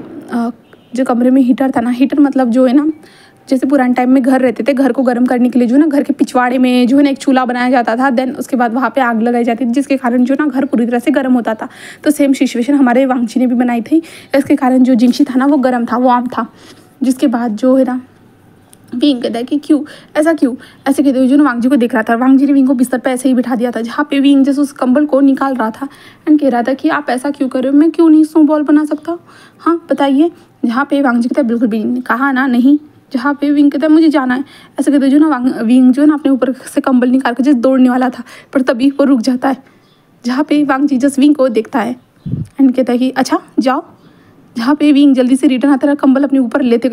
जो कमरे में हीटर था ना, हीटर मतलब जो है ना, जैसे पुराने टाइम में घर रहते थे, घर को गर्म करने के लिए जो है ना, घर के पिछवाड़े में जो है ना एक चूल्हा बनाया जाता था। देन उसके बाद वहाँ पे आग लगाई जाती थी, जिसके कारण जो ना घर पूरी तरह से गर्म होता था। तो सेम सिचुएशन हमारे वांग जी ने भी बनाई थी। इसके कारण जो जिंगशी था ना, वो गर्म था, वो आम था। जिसके बाद जो है ना, विंग कहता है कि क्यों, ऐसा क्यों, ऐसे कहते हुए जो ना वांग जी को देख रहा था। वांग जी ने विंग को बिस्तर पे ऐसे ही बिठा दिया था, जहाँ पे विंग जैसे उस कंबल को निकाल रहा था एंड कह रहा था कि आप ऐसा क्यों कर रहे हो, मैं क्यों नहीं स्नोबॉल बना सकता, हाँ बताइए। जहाँ पे वांग जी कहता है बिल्कुल भी नहीं, कहा ना नहीं। जहाँ पे विंग कहता है मुझे जाना है, ऐसे कहते जो ना विंग जो है ना अपने ऊपर से कंबल निकाल कर जैसे दौड़ने वाला था, पर तभी वो रुक जाता है। जहाँ पे वांग जी जस्ट विंग को देखता है एंड कहता है कि अच्छा जाओ। जहाँ पे विंग जल्दी से रिटर्न आता है, कंबल अपने ऊपर लेते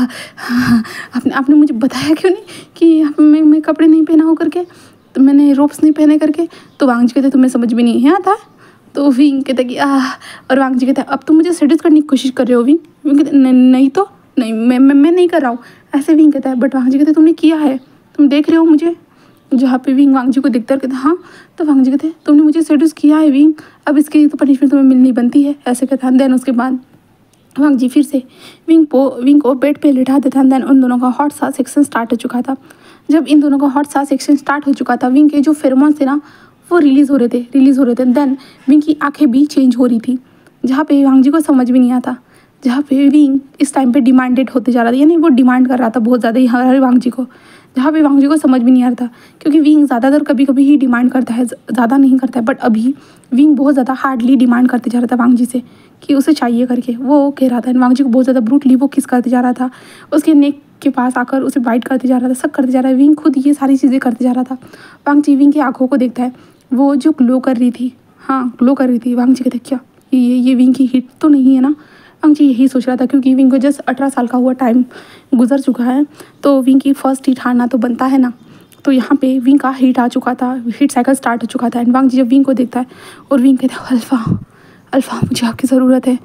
आपने मुझे बताया क्यों नहीं कि मैं कपड़े नहीं पहना हो करके, तो मैंने रोप्स नहीं पहने करके। तो वांग जी कहते तुम्हें समझ में नहीं आता। तो विंग कहता कि और वांग जी कहता अब तुम मुझे सेड्यूस करने की कोशिश कर रहे हो। विंग कहते नहीं तो नहीं, मैं नहीं कर रहा हूँ, ऐसे विंग कहता है। बट वांग जी कहते तुमने किया है, तुम देख रहे हो मुझे। जहाँ पे विंग वांग जी को देखता है, कहता हाँ। तो वांग जी कहते तुमने मुझे सेड्यूस किया है विंग, अब इसकी तो पनिशमेंट तुम्हें मिलनी बनती है, ऐसे कहता है। देन उसके बाद वांग जी फिर से विंग को बेड पे लिटा देता है। देन उन दोनों का हॉट सा सेक्शन स्टार्ट हो चुका था। जब इन दोनों का हॉट सा सेक्शन स्टार्ट हो चुका था, विंग के जो फेरोमोन्स थे ना, वो रिलीज़ हो रहे थे। देन विंग की आंखें भी चेंज हो रही थी, जहाँ पे वांग जी को समझ भी नहीं आता। जहाँ पे विंग इस टाइम पे डिमांडेड होते जा रहा था, यानी वो डिमांड कर रहा था बहुत ज़्यादा ही हमारे वांग जी को। जहाँ पे वांग जी को समझ भी नहीं आ रहा था, क्योंकि विंग ज़्यादातर कभी कभी ही डिमांड करता है, ज़्यादा नहीं करता है। बट अभी विंग बहुत ज़्यादा हार्डली डिमांड करते जा रहा था वांग जी से कि उसे चाहिए करके। वो कह रहा था वांग जी को बहुत ज़्यादा ब्रूटली वो किस करते जा रहा था, उसके नेक के पास आकर उसे बाइट करते जा रहा था, सब करते जा रहा है। विंग खुद ये सारी चीज़ें करते जा रहा था। वांग जी विंग की आंखों को देखता है, वो जो ग्लो कर रही थी, हाँ ग्लो कर रही थी। वांग जी कहते क्या ये विंग की हिट तो नहीं है ना। वांग जी यही सोच रहा था, क्योंकि विंग को जस्ट 18 साल का हुआ टाइम गुजर चुका है, तो विंग की फर्स्ट हिट हारना तो बनता है ना। तो यहाँ पे विंग का हिट आ चुका था, हिट साइकिल स्टार्ट हो चुका था। एंड वांग जी जब विंग को देखता है और विंग कहता है अल्फ़ा मुझे आपकी ज़रूरत है,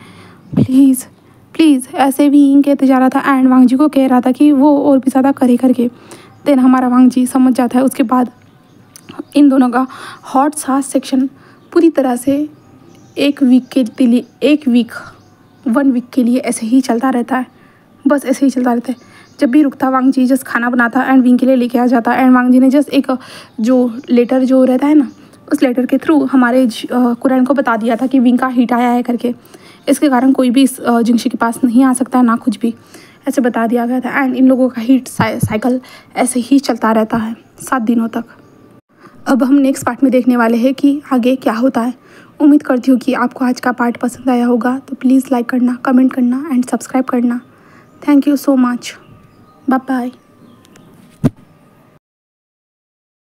प्लीज़ ऐसे विंग कहते जा रहा था। एंड वांग जी को कह रहा था कि वो और भी ज़्यादा करे करके। देन हमारा वांग जी समझ जाता है। उसके बाद इन दोनों का हॉट सा सेक्शन पूरी तरह से 1 वीक के लिए ऐसे ही चलता रहता है, बस ऐसे ही चलता रहता है। जब भी रुकता वांग जी जस्ट खाना बनाता एंड विंग के लिए लेके आ जाता। एंड वांग जी ने जस्ट एक जो लेटर जो रहता है ना, उस लेटर के थ्रू हमारे कुरैन को बता दिया था कि विंग का हीट आया है करके। इसके कारण कोई भी इस जिंशी के पास नहीं आ सकता है, ना कुछ भी, ऐसे बता दिया गया था। एंड इन लोगों का हीट साइकिल ऐसे ही चलता रहता है 7 दिनों तक। अब हम नेक्स्ट पार्ट में देखने वाले हैं कि आगे क्या होता है। उम्मीद करती हूँ कि आपको आज का पार्ट पसंद आया होगा, तो प्लीज़ लाइक करना, कमेंट करना एंड सब्सक्राइब करना। Thank you so much. Bye bye.